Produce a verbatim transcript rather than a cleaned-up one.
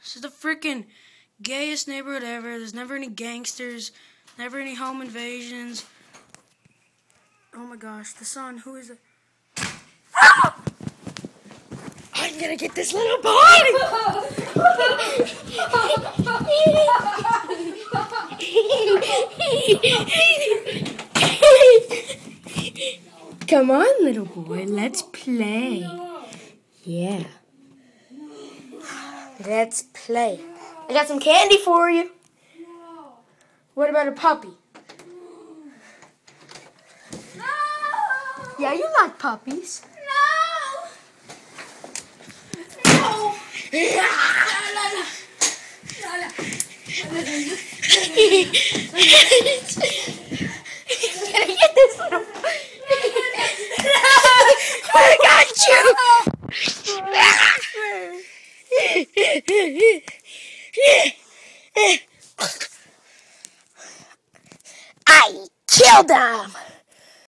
This is the freaking gayest neighborhood ever. There's never any gangsters, never any home invasions. Oh my gosh, the sun, who is it? Ah! I'm gonna get this little boy! Come on, little boy, let's play. Yeah. Let's play. I got some candy for you. What about a puppy? No! Yeah, you like puppies. No! No! La, la, la. La, la. Can I get this little... I got you! I killed him!